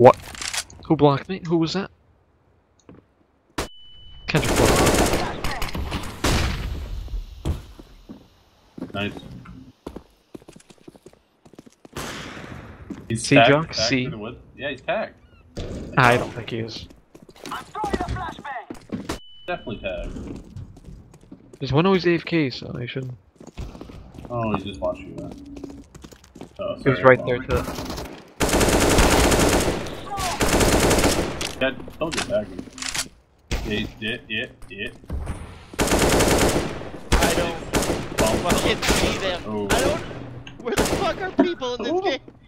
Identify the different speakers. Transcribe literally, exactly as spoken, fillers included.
Speaker 1: What? Who blocked me? Who was that? Counter-strike.
Speaker 2: Nice. He's
Speaker 1: C
Speaker 2: tagged,
Speaker 1: junk?
Speaker 2: tagged
Speaker 1: C.
Speaker 2: through the woods. Yeah, he's tagged.
Speaker 1: I don't think he is.
Speaker 3: I'm throwing a flashbang.
Speaker 2: Definitely tagged.
Speaker 1: There's one always A F K, so I shouldn't.
Speaker 2: Oh, he's just watching that. Oh,
Speaker 1: He was
Speaker 2: sorry,
Speaker 1: right there to.
Speaker 2: Yeah, told you tagging. Yeah, yeah, yeah, yeah.
Speaker 4: I don't fucking see them.
Speaker 2: Oh.
Speaker 4: I don't. Where the fuck are people in this
Speaker 2: Oh.
Speaker 4: game?